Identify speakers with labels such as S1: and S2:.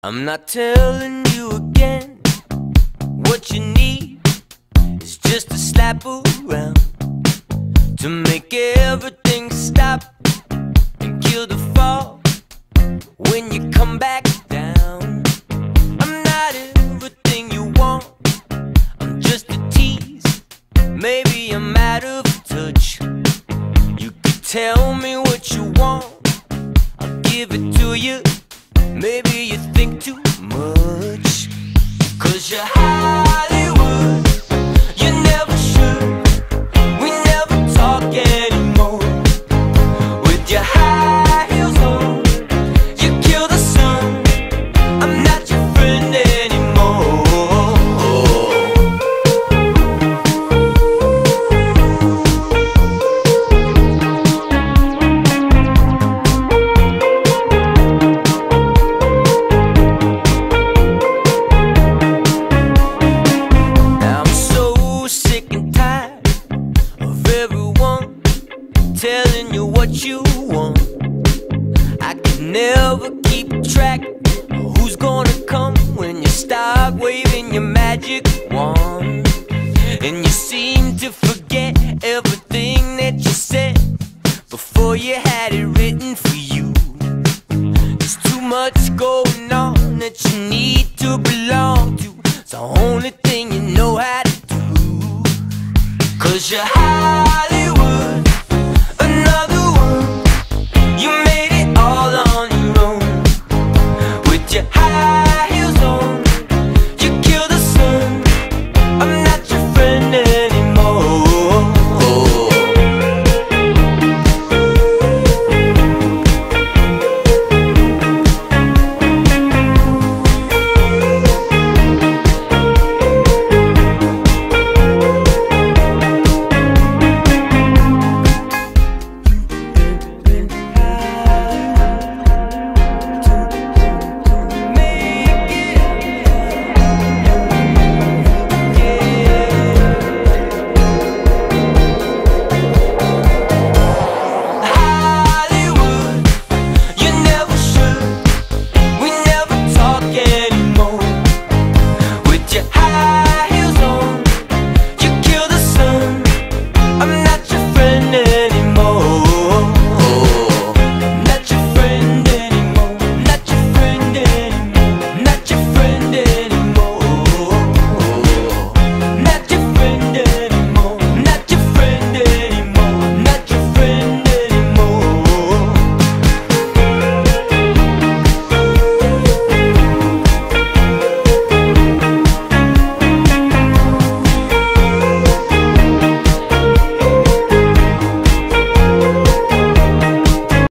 S1: I'm not telling you again. What you need is just a slap around to make everything stop and kill the fall when you come back down. I'm not everything you want, I'm just a tease. Maybe I'm out of touch. You could tell me what you want, I'll give it to you. Maybe you think too much, 'cause you're Hollywood, you never should. We never talk anymore. With your high heels on, you kill the sun. I'm not your friend anymore. Telling you what you want, I can never keep track of who's gonna come when you start waving your magic wand. And you seem to forget everything that you said before you had it written for you. There's too much going on that you need to belong to. It's the only thing you know how to do, 'cause you're Hollywood.